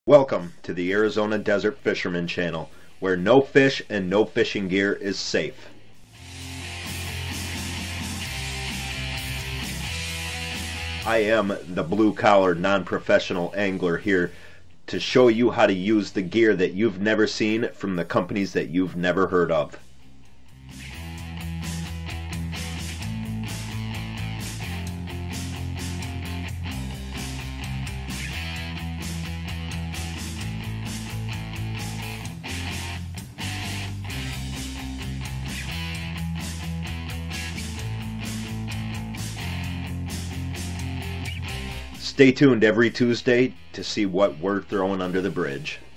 Welcome to the Arizona Desert Fisherman channel, where no fish and no fishing gear is safe. I am the blue-collar, non-professional angler here to show you how to use the gear that you've never seen from the companies that you've never heard of. Stay tuned every Tuesday to see what we're throwing under the bridge.